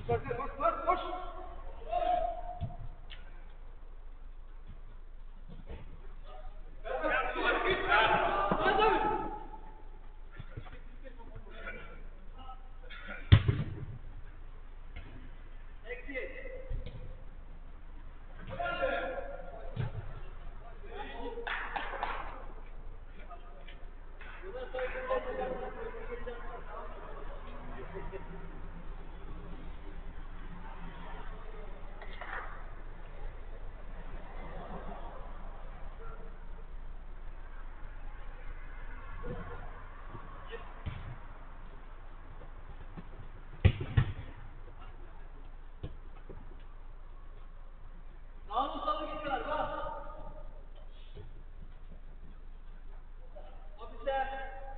Koş. Sağlı salı gidiyorlar bak. Ofise.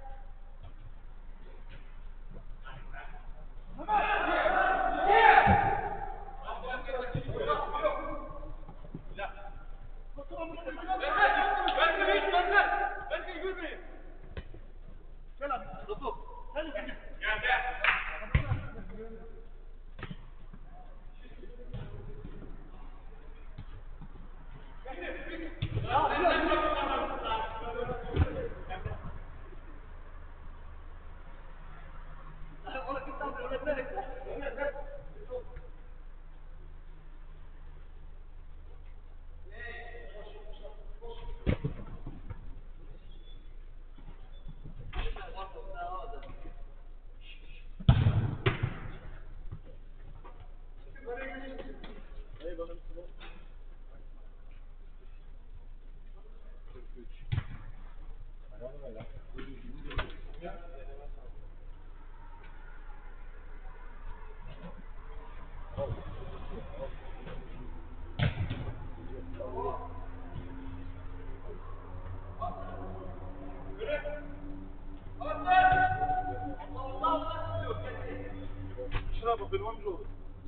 Şuna bak benim amca oldu.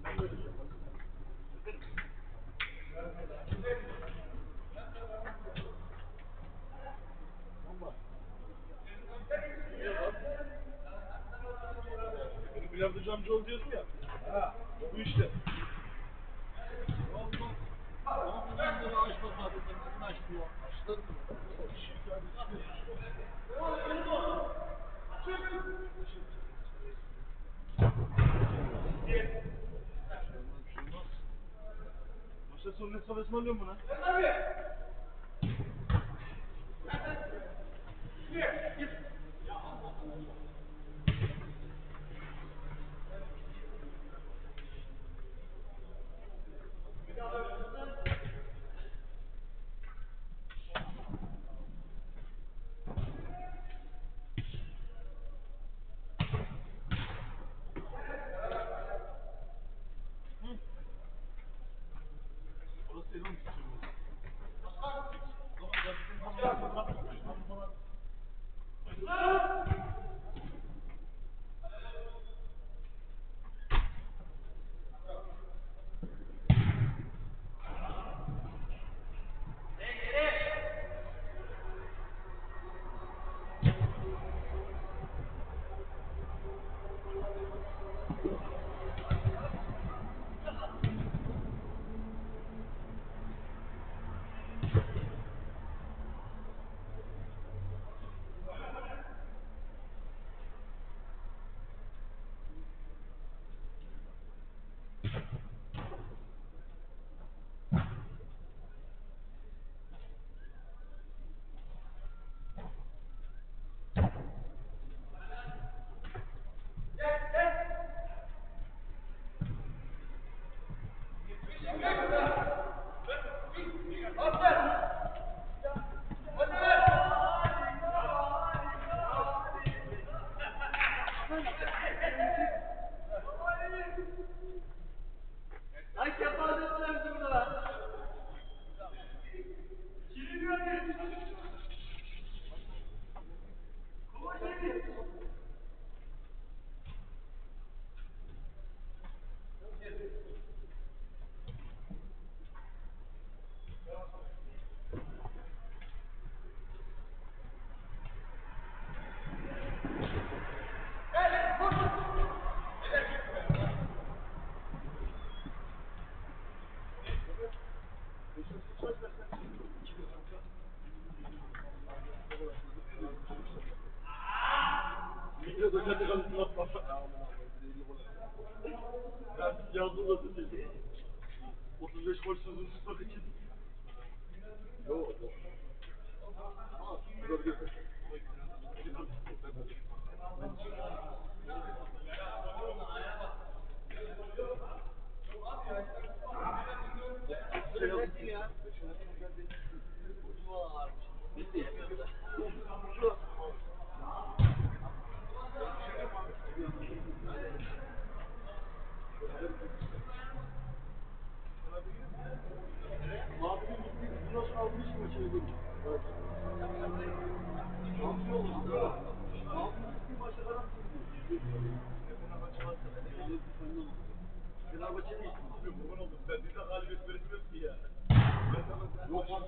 Benim bilardocu amca oldu diyordum ya. Ha, bu işte. Başta sonra ne savasını alıyorum buna? Orası değil oğlum. Yazdılar dedi. 35 gol sözünü tutmak için. Yok. Ama olabilir. Abinin gittiği Yunus almış maçını görüyor. Evet. Şampiyon oldu. Abinin gittiği maçta garanti gidiyor. Fenerbahçe değil. Kurban oldum. Ben bir de galibiyet veremiyorum ki ya. Yok lan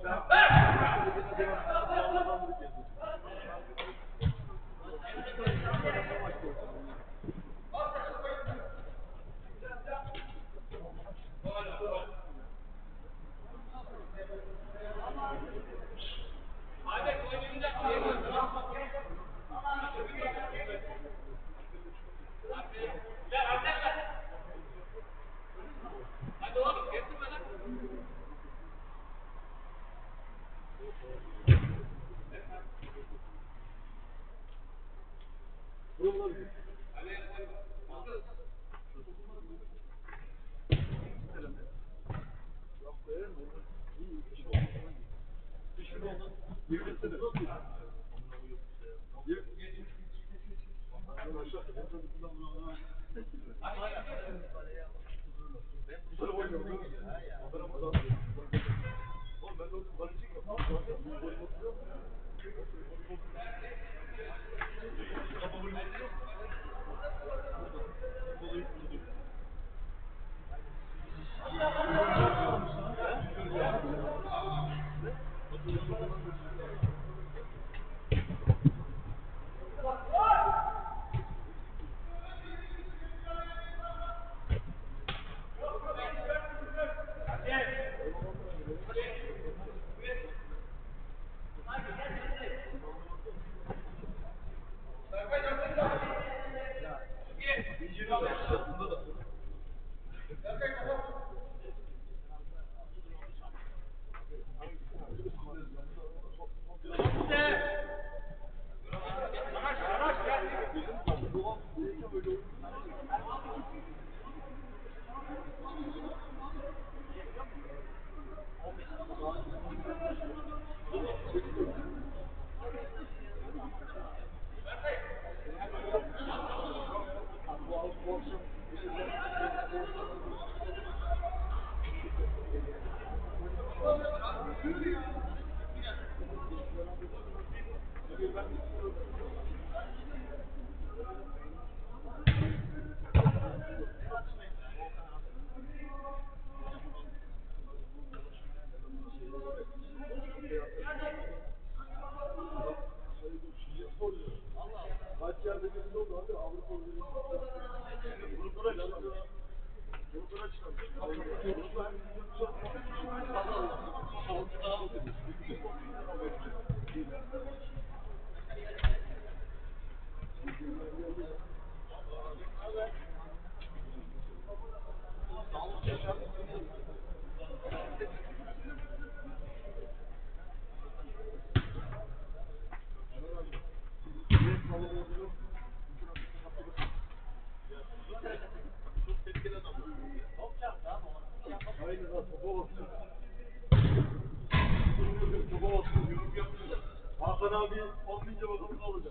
Hakan abi olmayınca bakalım ne olacak.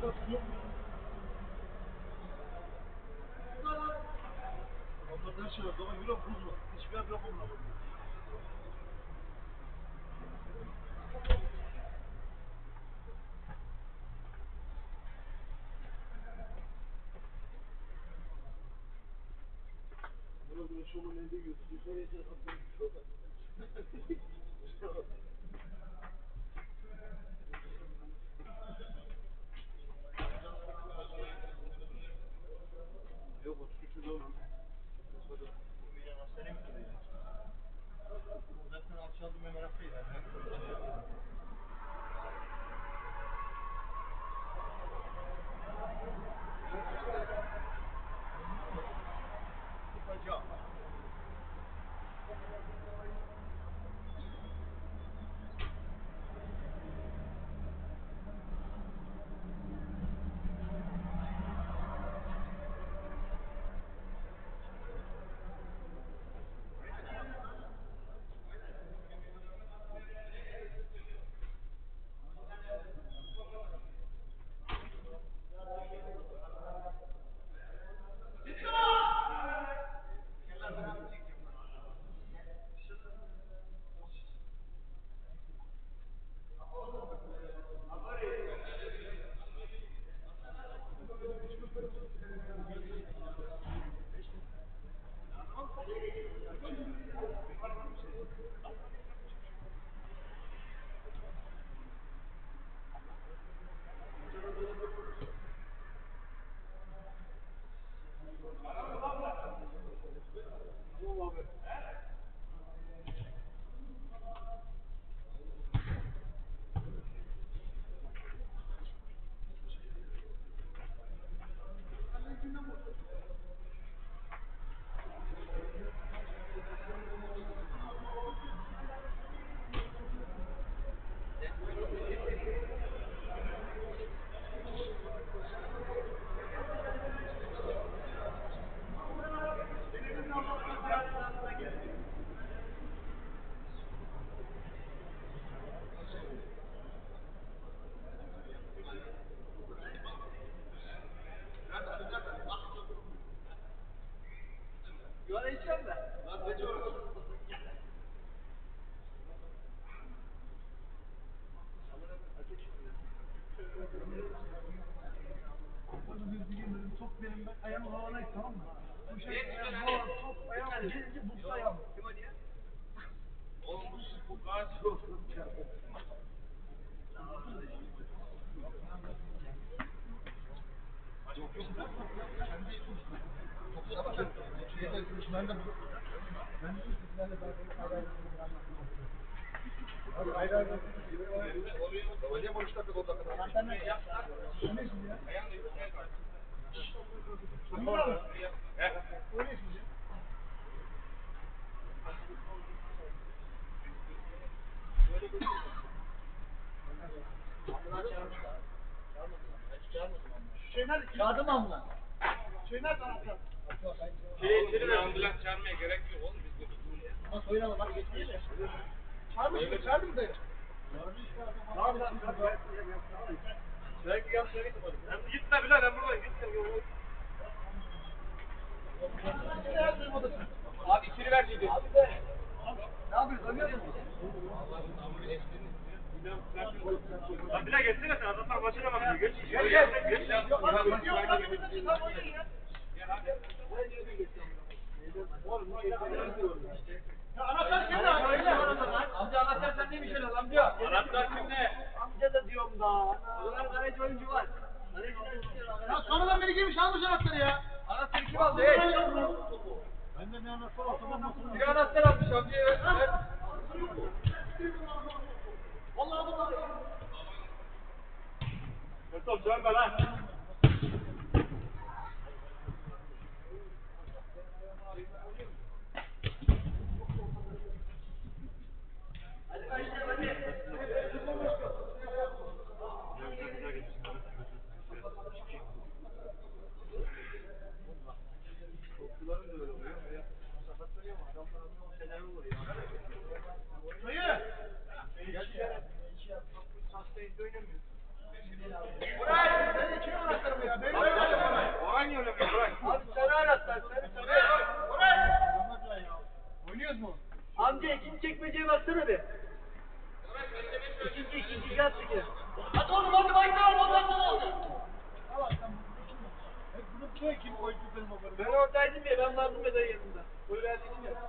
Onlarda her şey var. Ama yürü buz var. Hiçbir yer yok onunla. Burada şunun elinde gözüküyor. Sonra yeter atlamış. Yok o suçu da onun. Zaten alçaldım ve meraklıydı. Hocam. Yuvarı içeceğim de. Lan ne diyorsun? Top benim ben ayağım havalaydı tamam mı? Bu şey ayağım top ayağım gelince buzda ayağım. Kim o diye? Olmuş bu kaç olsun. Çağırdım ambulans. Şey nerede anahtar? Ambulans çağırmaya gerek yok oğlum biz de. Ama soyunalım bak geçmeyi de. Çağırmış mı? Çağırdı mı dayı? Tamam lan. Belki yanlış yere gittim. Sen gitme Bilal ben buradayım. Gitme. Abi içeri verecekti. Abi de. Ne yapıyorsun? Arıyor musun? Lan Bilal geçsene sen. Adamlar başına bakıyor. Geç. Gel gel. Geç. Yok lan. Yok lan. Tam oynayın ya. Ya anahtar kimde? Amca anahtar sendeymiş herhalde amca. Anahtar kimde? Amca da diyorum da. Ulan kaleci oyuncu var. Ya sonradan beni girmiş almış anahtarı ya. Anahtarı kim aldı? Hey. Ben de ne anahtar alsam Bir anahtar almış amcaya ver. Vallahi vallahi. Mesut söyleme lan. Gel şöyle. Hastayız oynamıyoruz. Ben oradaydım ya, ben vardım ya dayı yanında. Gol verdiydim ya.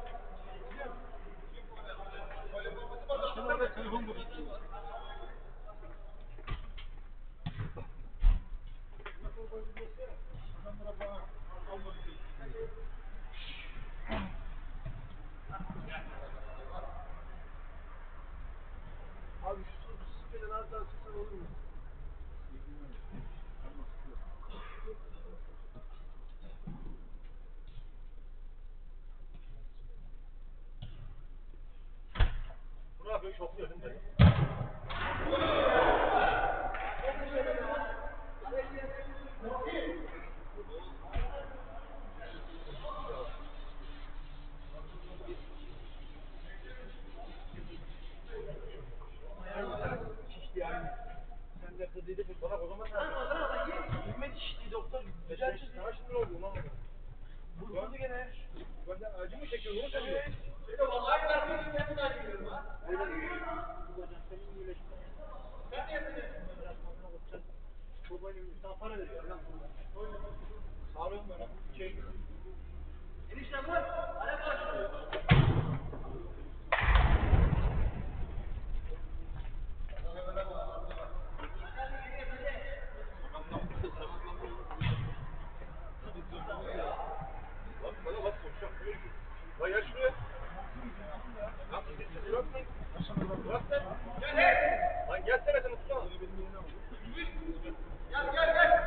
Sen orada telefon bul. Abi şu süperi rahat rahat çıksan olur mu? Bu ne yapıyor? Şokluyor değil mi? Şişti yani. Sen de kızıydı pek. Bana o zaman ne yapıyor? Bilmedi şişti doktor. Güzel çizdi. Sana şimdi ne oldu lan? Vurdu gene. Ben de acı mı çekiyor? Onu söylüyor. Şöyle vallahi ben bir ben de gidiyorum ha. Sen de yapıyorsun. Sana para veriyor lan. Sağlıyorum ben. Çek. Enişte vur. Hadi koş. Bak bana bak konuşacağım. Lan gel şuraya. Lan bırak lan. Bırak lan. Gel. Lan gelsene sen tutsana. Gel gel gel.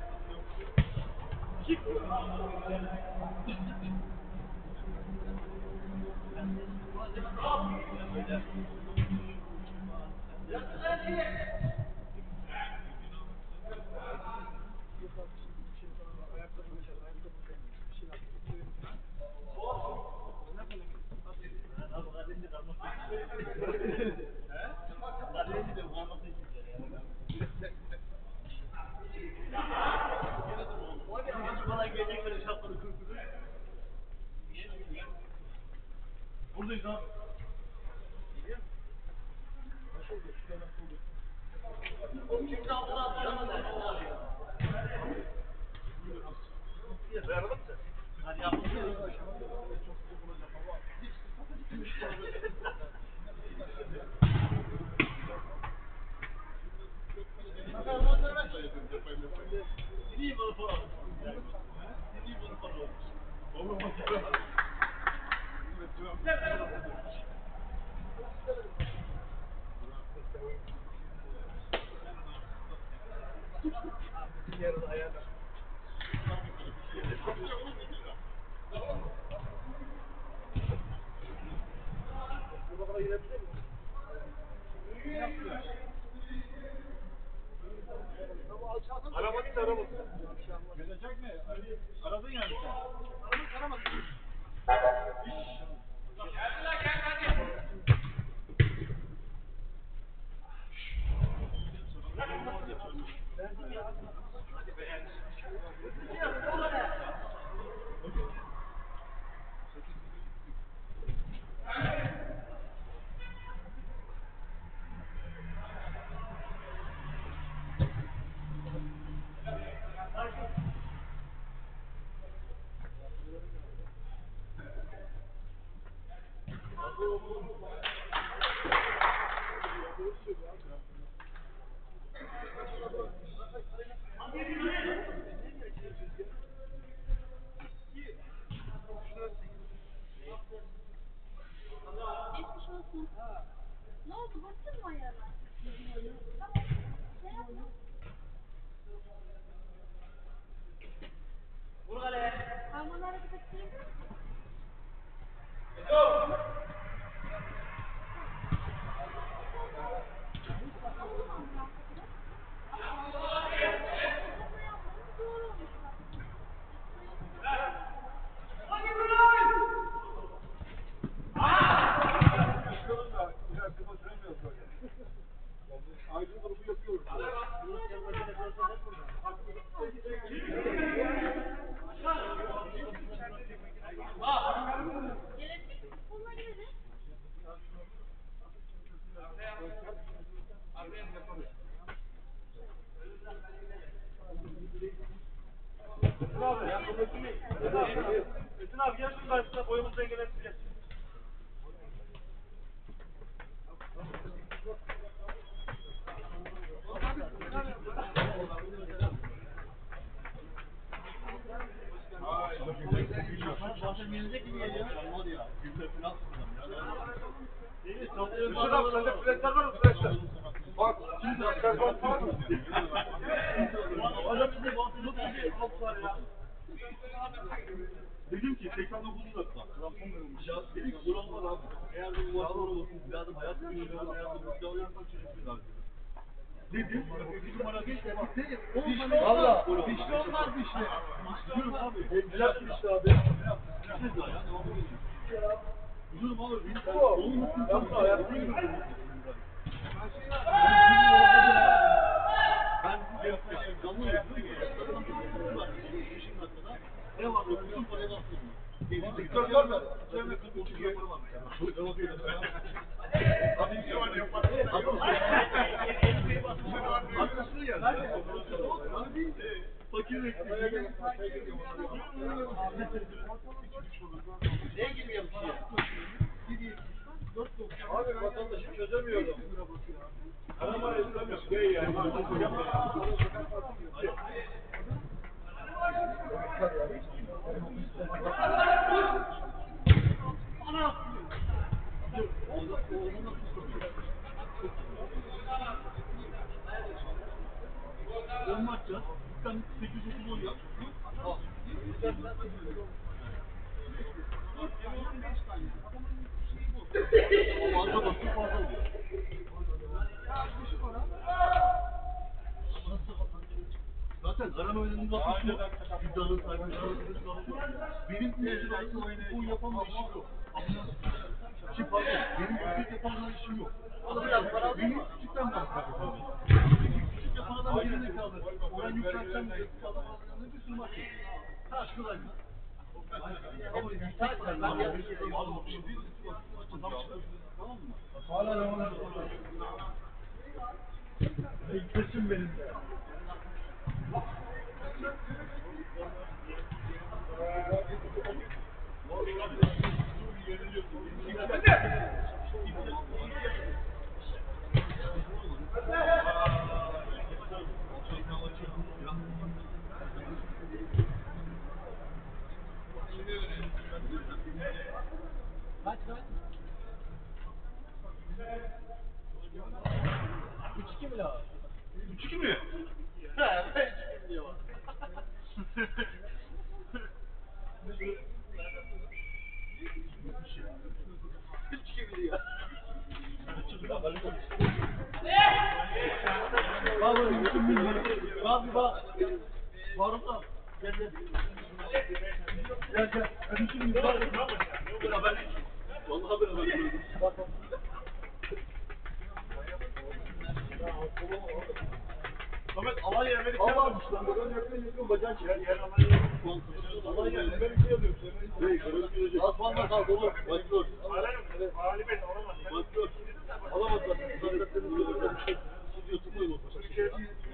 Buradayız abi. Kimse altına atlayamadı. Dayanalım mı sen? Hadi yapalım. Sileyim bana para. Sileyim bana para. Oğlum bak. Yarın ayar. Bu kadar girebilir mi? Ama alçalsın. Aramadıysa aramadın. Gelecek mi? Aradın yani sen. Aramadım. Geldiler gel hadi. Metin abi gel şunun karşısına boyumuzu dengelensin gel. Zaten gelecek gibi geliyor. Var ya. Gülle falan Düşün abi sende presler var mı presler? Bak şimdi serkan var mı? Hocam bize basılıp bir alt var ya. Dedim ki 89 dakika. Krampon verilmiş. Ya dedik ki duran var abi. Eğer de bu varsa olsun. Biraz da hayat günü eğer de bu silahı yapmak için bir abi. Dedim. Bizim ara geçti. Valla dişli olmaz dişli. Diyorum abi. Güzel işte abi. Güzel ya. Diyorum abi. Olmasın. Yapma hayatını görüyorum. Ben canlı yapıyorum. Ne var? Bütün parayı bastırdım. Dikkat var mı? Üzerine 40-30 yaparım abi. Hadi bir var yapar. Arkasını geldi. Fakir bekliyor. Ne gibi yapıyor? Abi vatandaşı çözemiyorum. Arama istemiyorum. Değil yani. Olmazsa sen 8-9 yap. Fazla basın fazla oluyor. Zaten arama oyununun kapısı yok. İddianın sahibi benim ülkede bu yapamam işim yok. Şimdi pardon, benim ülkede yapamam işim yok. Benim küçükten bahsediyorum. Küçük yapan adam yerine kalır. Oran yükselten bir bir sürü maç yok. Ha şurada. Ama yükselten ben yapmışım. Tamam mı? Hala devam ediyor. Kesin benim de. Kaç kaç? 3-2 mi la? 3-2 mi? He, ben 3-2 diyor. Bak bütün milyon. Bak bir bak. Faruk da gel gel. Gel gel. Bütün milyon. Vallahi beraber. Bak bak. Samet Alanya Amerika. Allah'ım işte. Ben yakın bacak ya. Yer Alanya. Alanya Amerika yazıyorum. Asmanla kaldı oğlum. Başlıyor. Galibiyet alamaz. Başlıyor. Alamazlar. Zaten senin böyle bir şey. Siz YouTube'da yok. Türkiye